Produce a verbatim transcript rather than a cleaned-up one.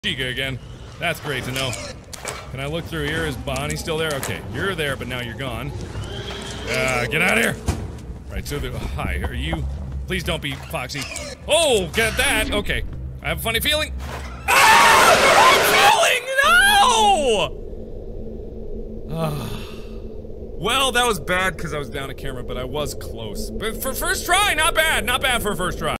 Chica again. That's great to know. Can I look through here? Is Bonnie still there? Okay, you're there, but now you're gone. Uh, get out of here! Right, so the- hi, are you- please don't be Foxy. Oh, get that! Okay. I have a funny feeling. Ah! Feeling! No! Ah. Well, that was bad because I was down a camera, but I was close. But for first try, not bad, not bad for a first try.